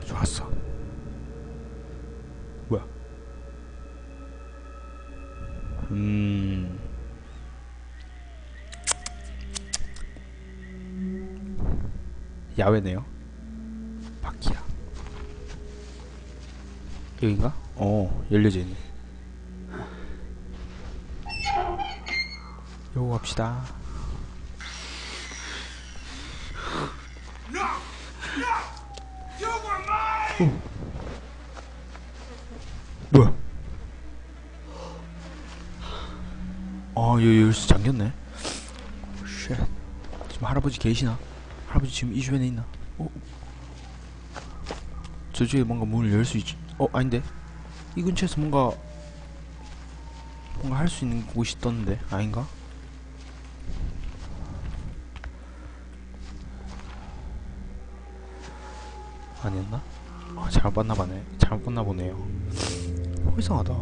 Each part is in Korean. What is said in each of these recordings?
좋았어. 뭐야? 야외네요. 바퀴야. 여긴가? 열려져 있네. 요거 갑시다. 뭐야? 열쇠 잠겼네. 쉣. 지금 할아버지 계시나? 할아버지 지금 이 주변에 있나? 저쪽에 뭔가 문을 열 수 있지. 아닌데? 이 근처에서 뭔가 할 수 있는 곳이 있던데? 아닌가? 아니었나? 잘못 봤나보네. 잘못 봤나보네요. 이상하다.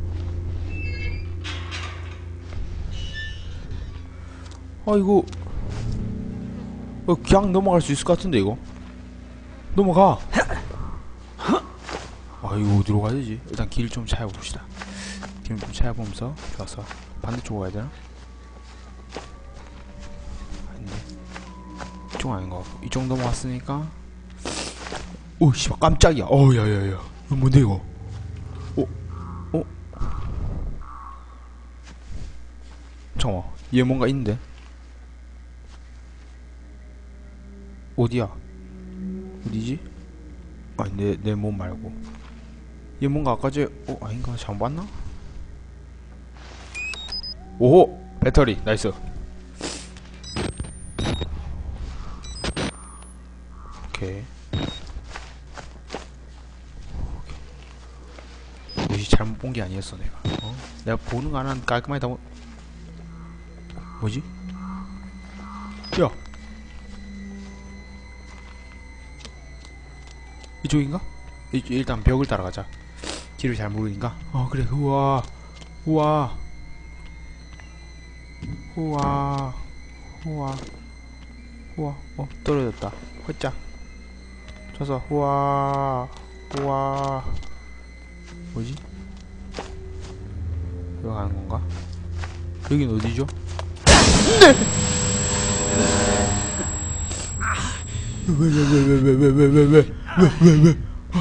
이거 그냥 넘어갈 수 있을 것 같은데. 이거 넘어가. 이거 어디로 가야 되지? 일단 길 좀 찾아봅시다. 길 좀 찾아보면서. 좋았어. 반대쪽으로 가야 되나? 아닌데. 이쪽 아닌 것 같고. 이쪽 넘어왔으니까. 오 씨발 깜짝이야. 야야야. 이거 뭔데 이거? 잠깐만. 얘 뭔가 있는데? 어디야? 어디지? 아니 내 몸 말고. 얘 뭔가 아까 전 아닌가? 잘못 봤나? 오호! 배터리 나이스. 오케이. 뭐지? 잘못 본 게 아니었어 내가. 내가 보는 거 하나 깔끔하게 다 뭐지? 야! 이쪽인가? 일단 벽을 따라가자. 길을 잘 모르니까. 그래. 우와. 우와. 우와. 우와. 우와. 떨어졌다. 활짝. 져서. 우와. 우와. 뭐지? 여기 가는 건가? 여긴 어디죠? 네! 왜?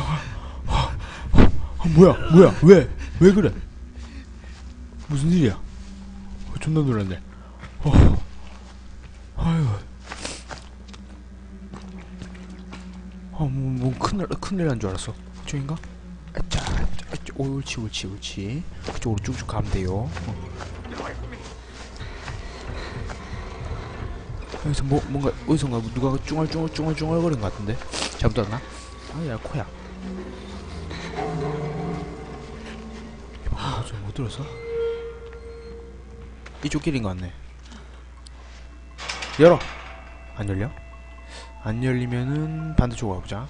뭐야? 왜 그래? 무슨 일이야? 존나 놀랐네. 아유. 큰일 난 줄 알았어. 이쪽인가? 자, 옳지. 그쪽으로 쭉쭉 가면 돼요. 여기서 뭔가 어디선가 누가 쭝얼거리는 것 같은데? 잘못 왔나? 야 코야. 못 들었어? 이쪽 길인 것 같네. 열어. 안 열려? 안 열리면은 반대쪽으로 가보자.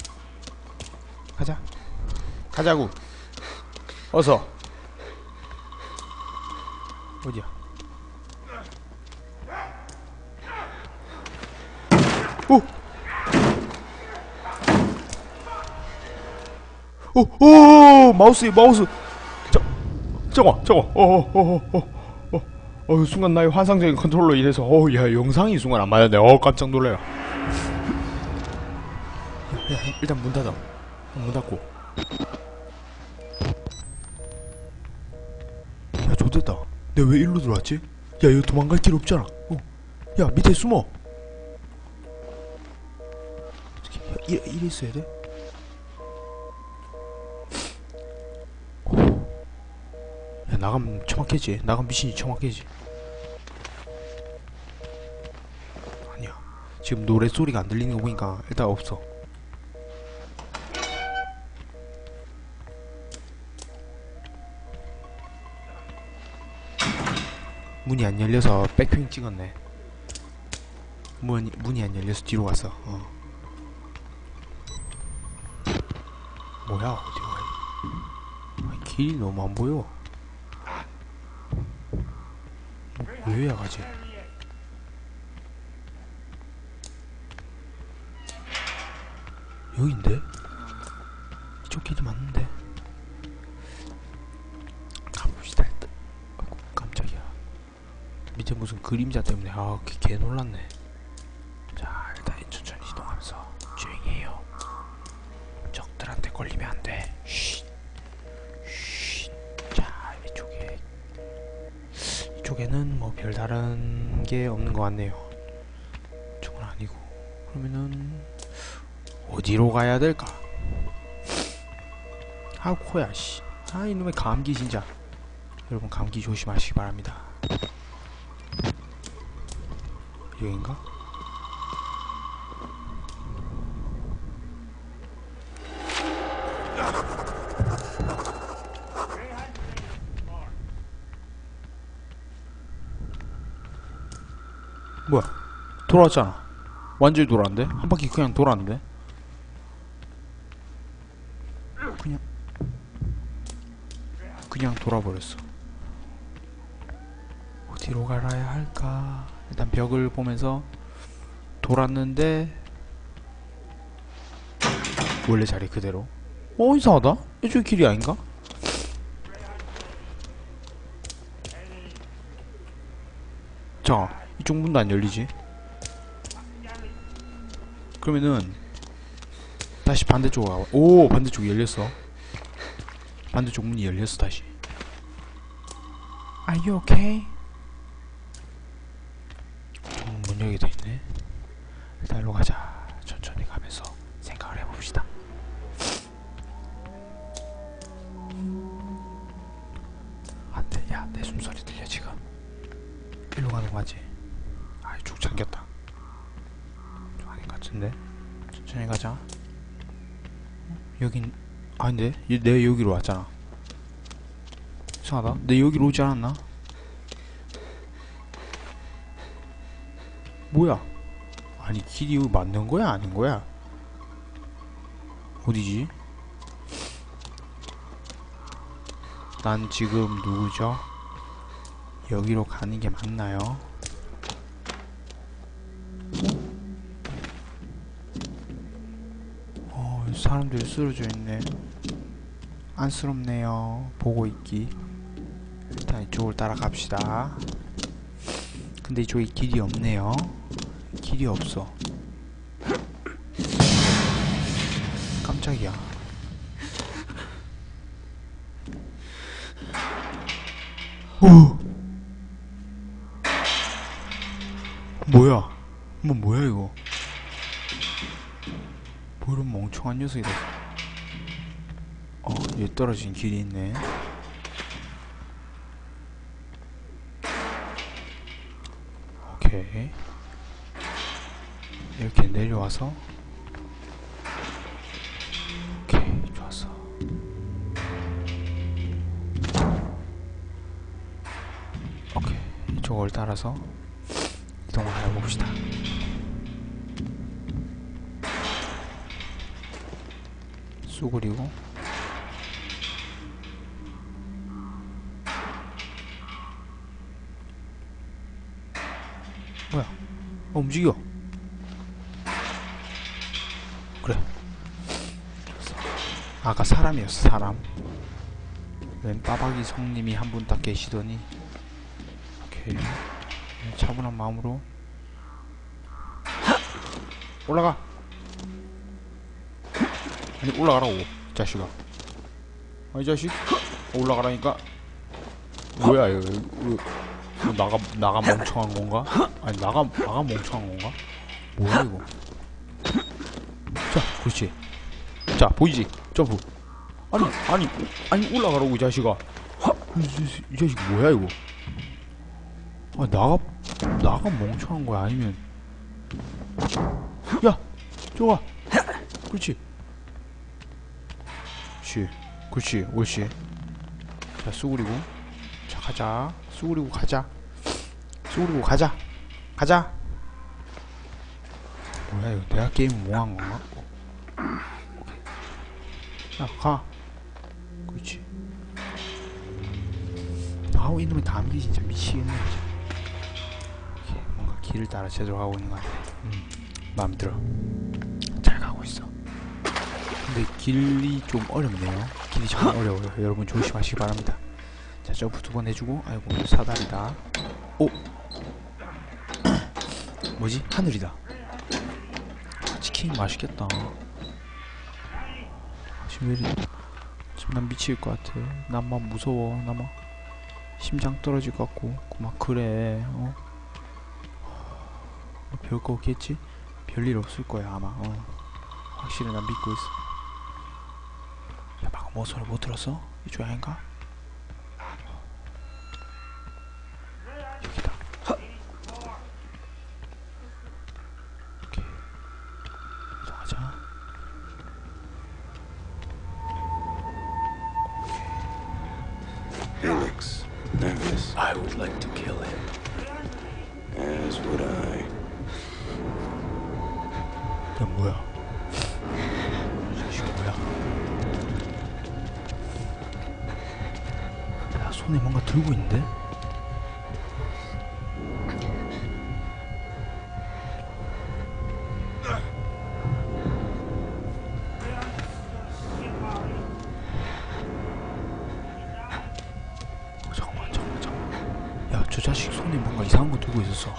가자고. 어서. 어디야? 마우스. 저거. 순간 나의 환상적인 컨트롤로 인해서 야 영상이 순간 안 맞았네. 깜짝 놀래라. 야, 일단 문 닫아. 문 닫고. 야 좋됐다. 내가 왜 일로 들어왔지? 야 이거 도망갈 길 없잖아. 야 밑에 숨어. 이래 있어야 돼? 야 나가면 처먹겠지. 나가면 미신이 처먹겠지. 아니야. 지금 노래소리가 안 들리는 거 보니까 일단 없어. 문이 안 열려서 백핑 찍었네. 문이 안 열려서 뒤로 갔어. 뭐야 어디가? 길이 너무 안 보여. 왜 가지? 여긴데? 이쪽 길이 맞는데. 가봅시다 일단. 아이고 깜짝이야. 밑에 무슨 그림자 때문에 개 놀랐네. 자 일단 천천히 이동하면서 조용히 해요. 적들한테 걸리면 안 돼. 쉿. 쉿. 자 이쪽에는 뭐 별다른 게 없는 것 같네요. 이쪽은 아니고. 그러면은 어디로 가야 될까? 아 코야 씨. 아 이놈의 감기 진짜. 여러분 감기 조심하시기 바랍니다. 여긴가? 뭐야? 돌아왔잖아. 완전히 돌아왔는데? 한 바퀴 그냥 돌았는데? 그냥 돌아버렸어. 어디로 가야 할까? 일단 벽을 보면서 돌았는데 원래 자리 그대로. 이상하다? 이쪽 길이 아닌가? 자, 이쪽 문도 안 열리지? 그러면은 다시 반대쪽으로 가봐. 오, 반대쪽이 열렸어. 반대쪽 문이 열렸어 다시. Are you okay? 문 열게 돼있네. 일단 일로 가자. 천천히 가면서 생각을 해봅시다. 안돼. 야, 내 숨소리 들려 지금. 일로 가는 거지. 아, 이쪽 잠겼다. 좀 아닌 것 같은데. 천천히 가자. 여긴 아닌데? 내가 여기로 왔잖아. 이상하다. 내 여기로 오지 않았나? 뭐야? 아니 길이 여기 맞는 거야? 아닌 거야? 어디지? 난 지금 누구죠? 여기로 가는 게 맞나요? 사람들이 쓰러져 있네. 안쓰럽네요. 보고 있기. 일단 이쪽을 따라갑시다. 근데 이쪽에 길이 없네요. 길이 없어. 깜짝이야. 오! 뭐야? 뭐야 이거? 뭐 이런 멍청한 녀석이다. 여기 떨어진 길이 있네. 오케이. 이렇게 내려와서. 오케이, 좋았어. 오케이, 이쪽을 따라서 이동을 해봅시다. 쏘그리고 뭐야? 움직여. 그래. 아까 사람이었어. 사람. 웬 빠박이 성님이 한 분 딱 계시더니. 오케이. 차분한 마음으로 올라가. 아니 올라가라고 이 자식아. 이 자식 올라가라니까. 뭐야 이거. 나가 멍청한 건가? 아니 나가 멍청한 건가? 뭐야 이거. 자 그렇지. 자 보이지? 점프. 아니 올라가라고 이 자식아. 이 자식 뭐야 이거. 나가 멍청한 거야 아니면. 야 저거. 그렇지. 그렇지 옳지. 자 쏘그리고. 자 가자. 쏘그리고 가자. 뭐야 이거. 내가 게임 뭐한 건가? 야 가. 그렇지. 아우 이놈의 감기 진짜 미치겠네. 오케이, 뭔가 길을 따라 제대로 가고 있는 것 같아. 마음에 들어. 잘 가고 있어. 근데 길이 좀 어렵네요. 길이 참 어려워요. 여러분 조심하시기 바랍니다. 자, 점프 2번 해주고. 아이고, 사다리다. 오! 뭐지? 하늘이다. 치킨 맛있겠다. 지금 난 미칠 것 같아. 난만 무서워. 나만 심장 떨어질 것 같고. 막 그래. 별거 없겠지? 별일 없을 거야 아마. 확실히 난 믿고 있어. 야, 방금 뭐 소리 못 들었어? 이쪽 아닌가? 여기다. 오케이. 이동하자. He looks nervous. I would like to kill him. As would I. 야, 뭐야? 이 자식 뭐야? 야, 손에 뭔가 들고 있는데? 잠깐만. 야, 저 자식 손에 뭔가 이상한 거 들고 있었어.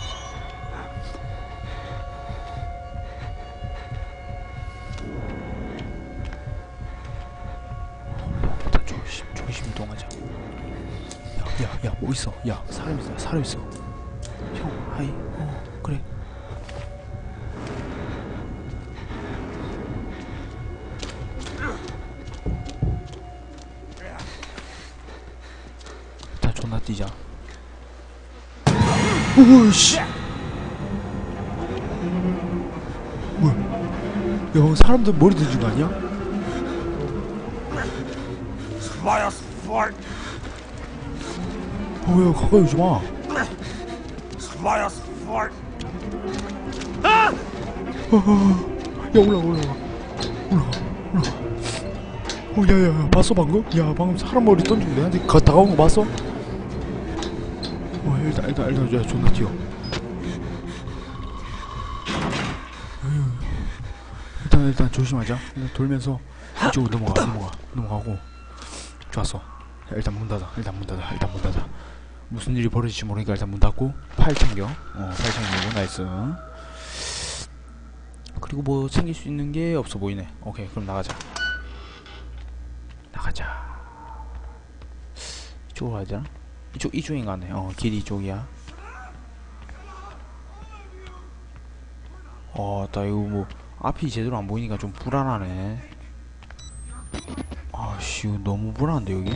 조심 이동하자. 야, 뭐 있어? 야, 사람 있어. 형, 하이. 그래. 일단 존나 뛰자. 오씨. 뭐야? 야, 사람들 머리 던진 거 아니야? 야, 가까이 오지 마. 야, 올라가. 야, 봤어 방금? 야, 방금 사람 머리 던지고 내한테 다가온 거 봤어? 일단, 야, 존나 뛰어. 일단 조심하자. 일단 돌면서 이쪽으로 넘어가고. 좋았어. 야, 일단 문 닫아. 무슨 일이 벌어질지 모르니까 일단 문 닫고 파일 챙겨. 파일 챙기고 나이스. 그리고 뭐 챙길 수 있는 게 없어 보이네. 오케이, 그럼 나가자. 이쪽으로 가야 되나? 이쪽인가 하네. 길이 이쪽이야. 나 이거 뭐 앞이 제대로 안 보이니까 좀 불안하네. 아씨, 이거 너무 불안한데 여기?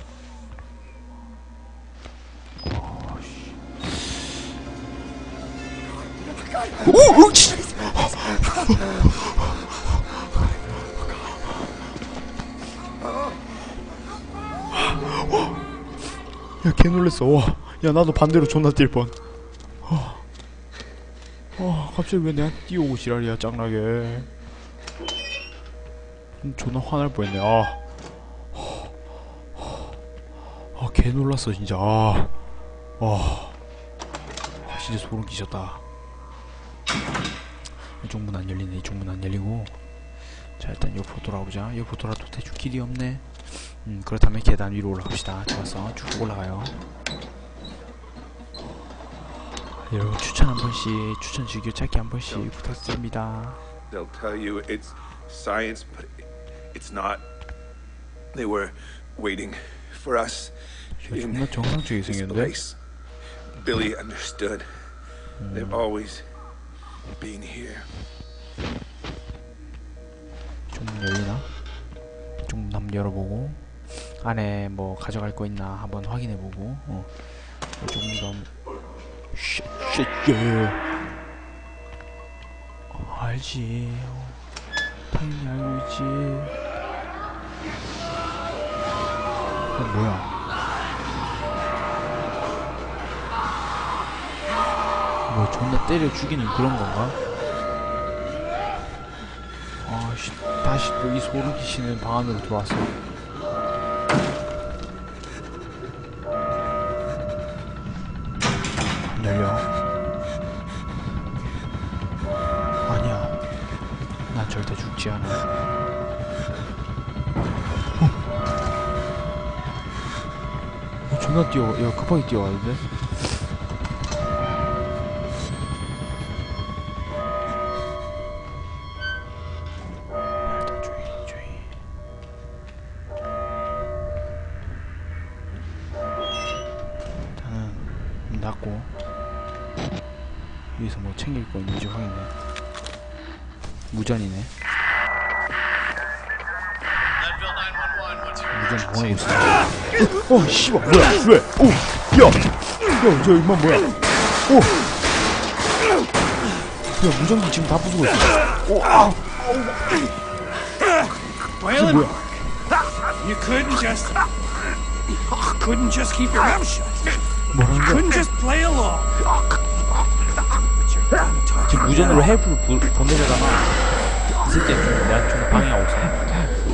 아씨. 오! 씨! 야, 개 놀랬어. 와, 야, 나도 반대로 존나 뛸 뻔. 갑자기 왜 내한테 뛰어오고 지랄이야, 짱나게. 존나 화날 뻔했네. 개 놀랐어 진짜. 진짜 소름 끼쳤다. 이쪽 문 안 열리네. 이쪽 문 안 열리고. 자, 일단 옆으로 돌아오자. 옆으로 돌아도 대충 길이 없네. 그렇다면 계단 위로 올라갑시다. 좋았어. 쭉 올라가요. 여러분, 추천 한 번씩, 추천 즐겨찾기 한 번씩 부탁드립니다. They'll tell you it's science, but it's not. They were waiting for us in 존나 정상적이게 this 생겼는데? place. Billy understood. They've always been here. 좀 열리나? 좀 남 열어보고 안에 뭐 가져갈 거 있나 한번 확인해보고. 좀 쉣, 알지. 당연히 알고 있지. 뭐야? 뭐 존나 때려 죽이는 그런 건가? 아씨, 다시 또 이 소름 끼치는 방 안으로 들어왔어. 안 열려. 아니야, 난 절대 죽지 않아. 존나 뛰어. 야 급하게 뛰어가는데. 일단 조용히. 일단은 문 닫고 위에서 뭐 챙길 거 있는지 확인해. 무전이네. 무전 보내고 있어. 씨발 뭐야? 왜? 야, 저 임마 뭐야? 야, 무전기 지금 다 부수고 있어. Waylon, 뭐야? you couldn't just keep your mouth shut. 뭐라는 거야? Couldn't just play along. But you're done talking. 지금 무전으로 헬프를 보내려다가 이 새끼 내가 좀 방해하고 있어.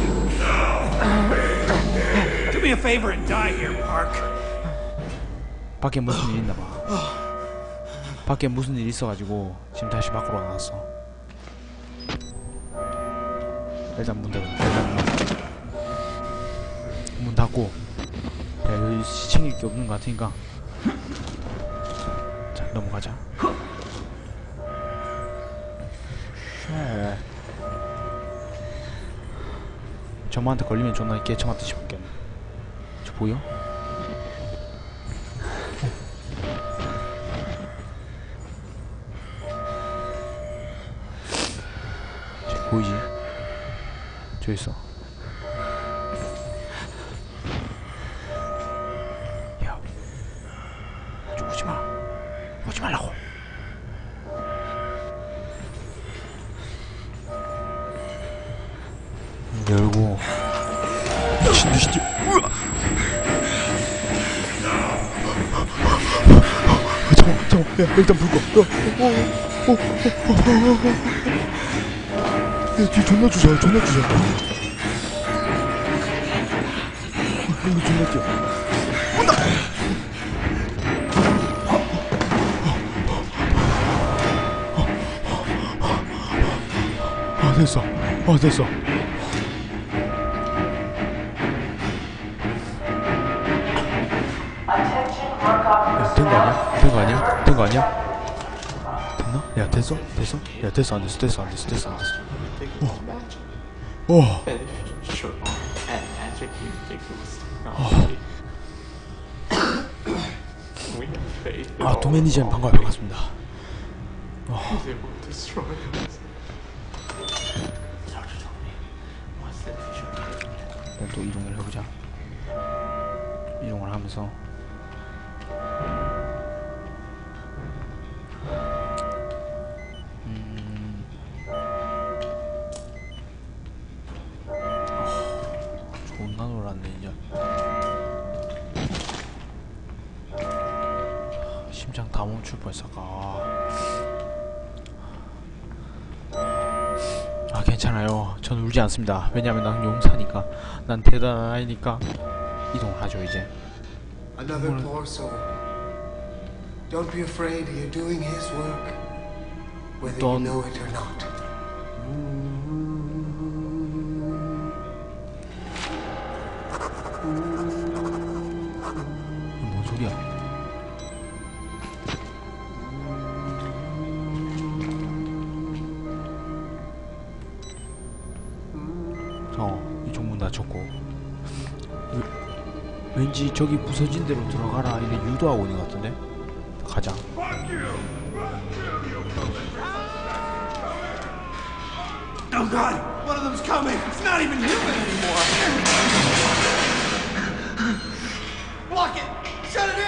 Do me a favor and die here, Park. 밖에 무슨 일 있나봐. 밖에 무슨 일 있어가지고 지금 다시 밖으로 나왔어. 일단 문 닫아. 문 닫고. 야, 여기 챙길 게 없는 것 같으니까. 자, 넘어가자. 저만한테 걸리면 존나 개처맞듯이 바뀌었네. 저 보여? 저 보이지? 저기 있어. 야, 저 오지마. 오지 말라고. 열고 미친듯이 잠깐만 야 일단 불 꺼. 야 뒤에 존나 주자 이거 존나 뛰어. 온다. 됐어. 됐어. 된 거 아니야? 됐나? 야 됐어? 야 됐어 안 됐어. 도매니저님 반갑습니다. 일단 또 이동을 해보자. 이동을 하면서 존나 놀랐네 이제. 심장 다 멈출 뻔했어. 괜찮아요. 전 울지 않습니다. 왜냐면 난 용사니까. 난 대단한 아이니까. 이동을 하죠 이제. Another poor soul. Don't be afraid. You're doing his work, whether you know it or not. 뭔 소리야? 이쪽 문 닫혔고. 왠지 저기 부서진 데로 들어가라 이래 유도하고 있는 것 같은데? 가자. Oh God! One of them's coming. It's not even human anymore. Block it. Shut it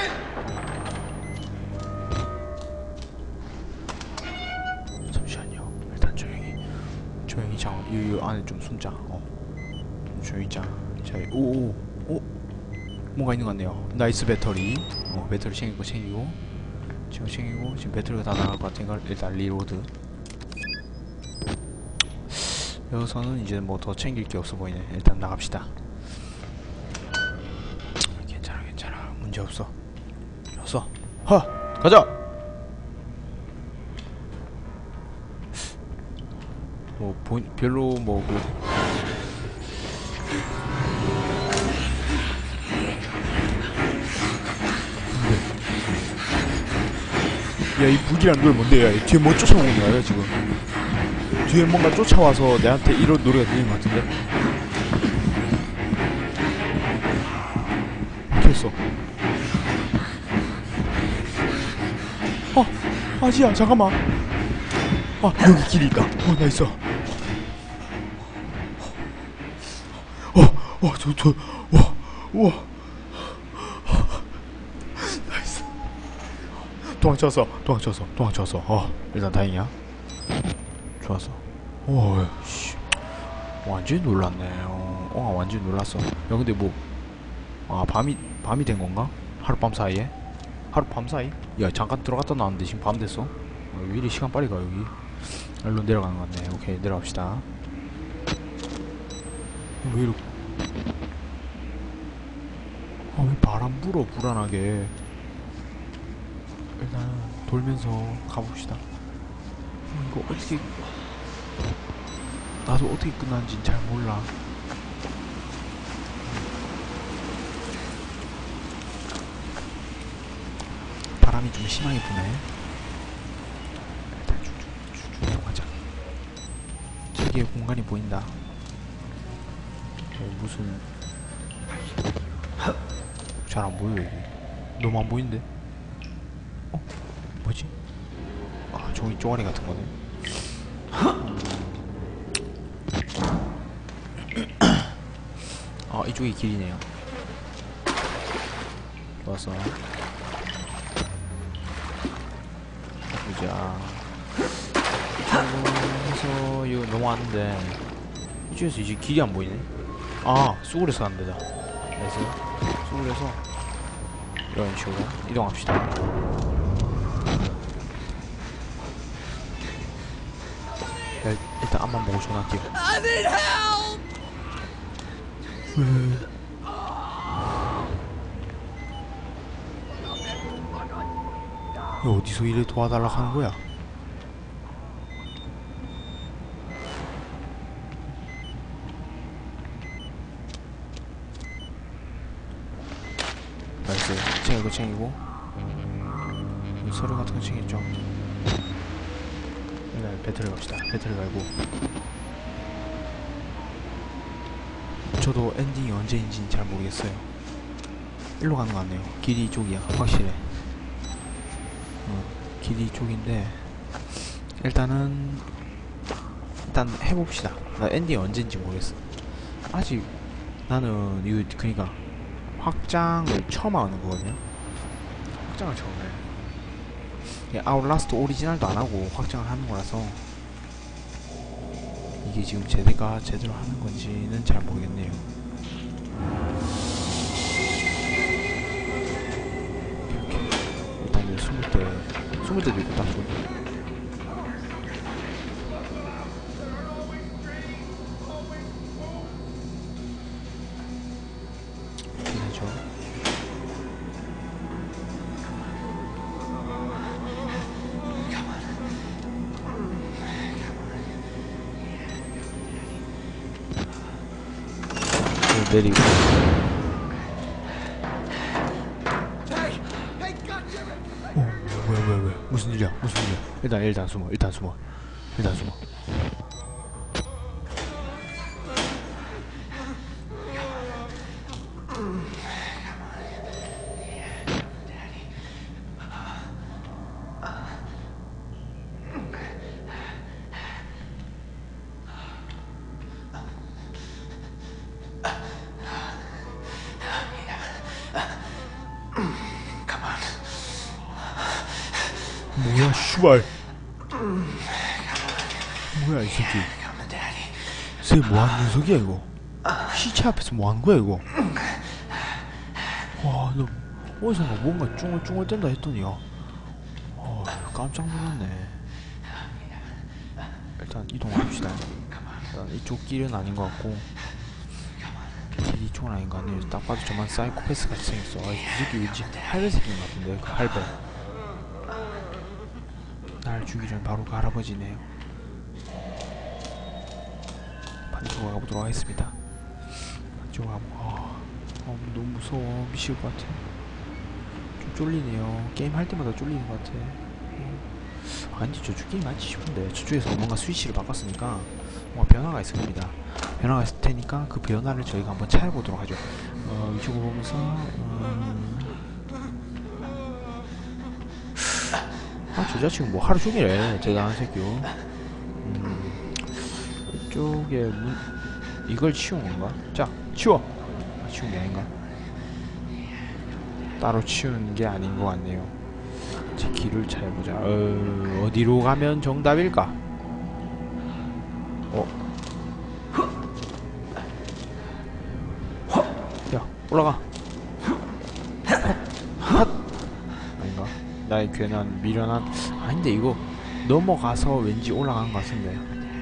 in. 잠시만요. 일단 조용히 자. 이 안에 좀 숨자. 조용히 자. 자, 오. 뭔가 있는 것 같네요. 나이스 배터리. 배터리 챙기고 지금 배터리가 다 나갈 것 같으니까 일단 리로드. 여기서는 이제 뭐 더 챙길 게 없어 보이네. 일단 나갑시다. 괜찮아. 문제 없어. 가자. 별로 야, 이 북이란 노래 뭔데? 야, 이 뒤에 뭐 쫓아오는 거야 지금? 뒤에 뭔가 쫓아와서 내한테 이런 노래가 들리는 것 같은데? 어떻게 했어? 아지야, 잠깐만. 여기 길이 있다. 나 있어. 우와. 나이스. 도망쳤어. 일단 다행이야. 좋았어. 씨. 완전히 놀랐네. 완전히 놀랐어. 야, 근데 뭐, 밤이 된 건가? 하룻밤 사이에? 하룻밤 사이? 야, 잠깐 들어갔다 나왔는데 지금 밤 됐어? 왜 이리 시간 빨리 가, 여기? 일로 내려가는 것 같네. 오케이, 내려갑시다. 왜 이렇게. 왜 바람 불어, 불안하게. 일단, 돌면서 가봅시다. 이거 어떻게. 나도 어떻게 끝나는지 잘 몰라. 바람이 좀 심하게 부네. 일단 쭉 내려가자. 저기에 공간이 보인다. 무슨 잘 안 보여 여기. 너무 안 보이는데? 뭐지? 저기 쪼가리 같은 거네. 이쪽이 길이네요. 좋았어. 보자. 이쪽에서 이거 넘어왔는데 이쪽에서 이제 길이 안 보이네. 수굴에서 가는 데다. 그래서 수굴에서 이런 식으로 이동합시다. 일단 앞만 보고 전화할게요. I need help! 어디서 이래 도와달라 하는 거야? 나이스. 챙기고 서류 같은 거 챙겼죠? 일단 배터리 갑시다. 배터리 갈고. 저도 엔딩이 언제인지는 잘 모르겠어요. 일로 가는 거 같네요. 길이 이쪽이야. 확실해. 길이 이쪽인데 일단 해봅시다. 나 엔딩이 언제인지 모르겠어. 아직 나는 이거 그니까 확장을 처음 하는 거거든요. 확장을 처음 해. 아웃라스트 오리지널도 안 하고 확장을 하는 거라서 이게 지금 제대가 제대로 하는 건지는 잘 모르겠네요. 이렇게 일단 이제 20대도 있고 딱 좋네. 괜찮죠? 내리고. 뭐야 무슨 일이야. 일단 숨어. 뭐야 씨발. 뭐야 이 새끼. 쟤 뭐하는 녀석이야 이거. 시체 앞에서 뭐하는 거야 이거. 와, 너 어디선가 뭔가 쭝얼쭝얼 댄다 했더니 깜짝 놀랐네. 일단 이동합시다. 일단 이쪽 길은 아닌 것 같고 이쪽은 아닌 것 같네요. 딱 봐도 저만 사이코패스 같이 생겼어. 이 새끼 왠지 할배 새끼인 것 같은데. 그 할배 날 죽이기 전에 바로 그 할아버지네요. 반대쪽으로 가보도록 하겠습니다. 반대쪽으로 가면 너무 무서워. 미칠 것 같아. 좀 쫄리네요. 게임 할 때마다 쫄리는 것 같아. 아닌지 저쪽 게임 맞지 싶은데 저쪽에서 뭔가 스위치를 바꿨으니까 뭔가 변화가 있을 겁니다. 변화가 있을 테니까 그 변화를 저희가 한번 찾아보도록 하죠. 이쪽을 보면서 저 자식은 뭐 하루 종일해 대단한 새끼요. 이쪽에 이걸 치운 건가? 자, 치워! 치운 게 아닌가? 따로 치우는 게 아닌 것 같네요. 제 길을 찾아보자. 어디로 가면 정답일까? 야, 올라가. 핫! 아닌가? 나의 괜한 미련한. 아닌데, 이거 넘어가서 왠지 올라가는 것 같은데.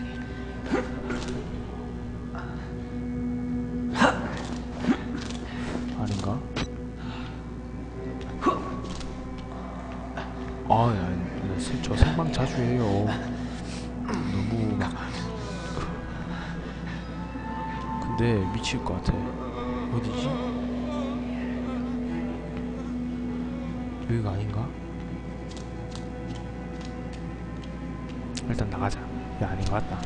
아닌가? 저 생방 자주 해요. 너무 막. 근데 미칠 것 같아. 어디지? 여기가 아닌가? 일단 나가자. 야, 아닌 것 같다.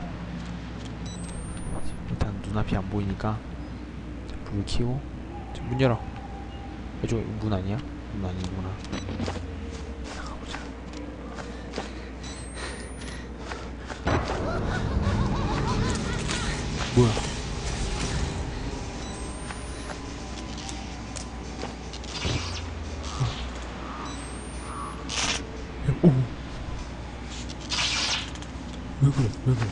일단 눈앞이 안 보이니까 불을 켜고 문 열어. 이쪽 문 아니야? 문 아니구나. 나가보자. 뭐야? 오. 왜 그래? 왜 그래?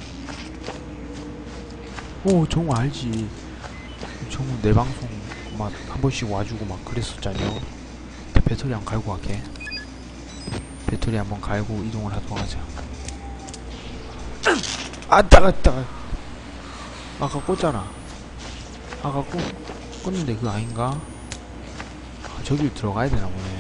오, 정우 알지. 정우 내 방송 막 한 번씩 와주고 막 그랬었잖여. 배터리 한번 갈고 갈게. 배터리 한번 갈고 이동을 하도록 하자. 아, 따가. 아까 꽂잖아. 아까 꽂는데 그거 아닌가? 아, 저길 들어가야 되나 보네.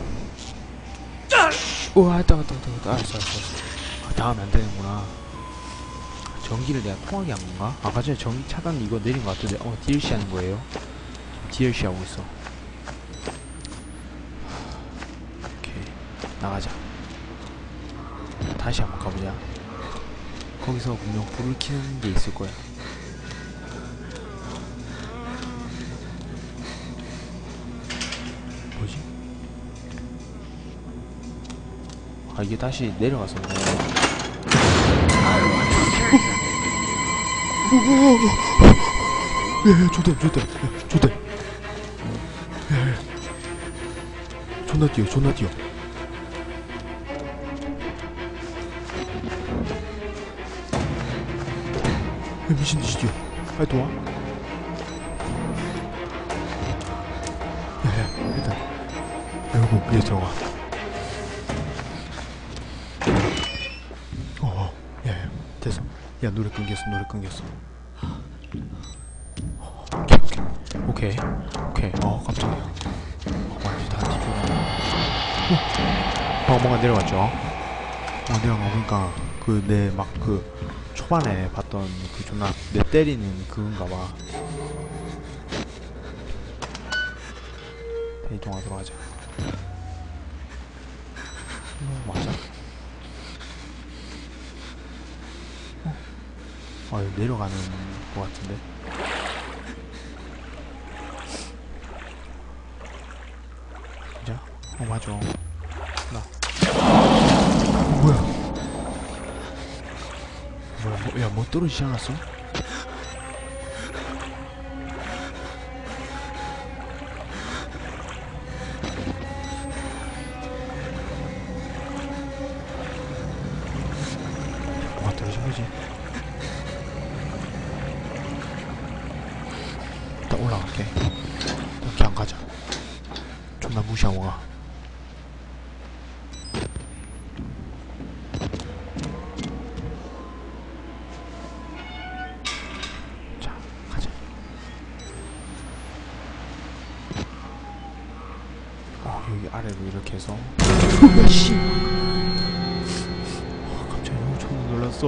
우와, 따가. 알았어. 아, 다음에 안 되는구나. 전기를 내가 통하게 한 건가? 아까 전에 전기 차단 이거 내린 것 같은데. DLC 하는 거예요. DLC 하고 있어. 오케이, 나가자. 다시 한번 가보자. 거기서 분명 불을 켜는 게 있을 거야. 뭐지? 아, 이게 다시 내려갔었네. 조대. 존나 뛰어. 미친듯이 뛰어. 빨리 도와. 일단 열고 위에 들어가. 됐어. 야, 노래 끊겼어. 오케이. 깜짝이야. 완전 다 뒤돌아. 뭔가 내려갔죠? 내려가 보니까 내 막 초반에 봤던 존나 내 때리는 그건가봐. 이동하도록 하자. 맞아? 여기 내려가는 것 같은데. 진짜? 맞아. 뭐야? 야, 뭐 떨어지지 않았어? 뭐가 떨어진 거지? 일단 올라갈게. 이렇게 안 가자. 존나 무시하고 가. 여기 아래로 이렇게 해서. 씨. 갑자기 너무 존나 놀랐어.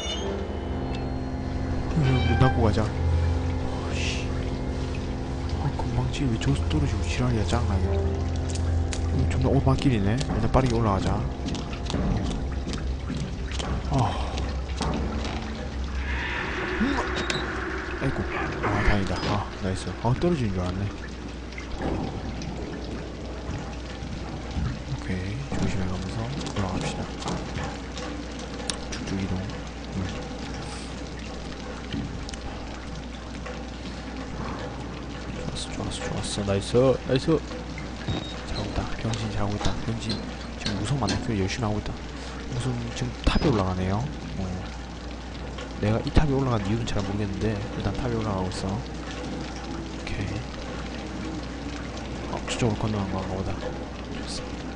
문 닫고 가자. 씨. 건방지 왜 저수 떨어지고 지랄이야, 짱나게. 존나 오르막길이네. 일단 빠르게 올라가자. 아이고. 아, 다행이다. 아, 나이스. 아, 떨어지는 줄 알았네. 오케이. 조심해 가면서 올라갑시다. 쭉쭉 이동. 좋았어. 나이스. 잘하고 있다. 병신 잘하고 있다. 병신 지금 우선 만나기로 열심히 하고 있다. 우선 지금 탑에 올라가네요. 내가 이 탑에 올라간 이유는 잘 모르겠는데 일단 탑에 올라가고 있어. 오케이. 저쪽으로 건너간 건가 보다. 좋습니다.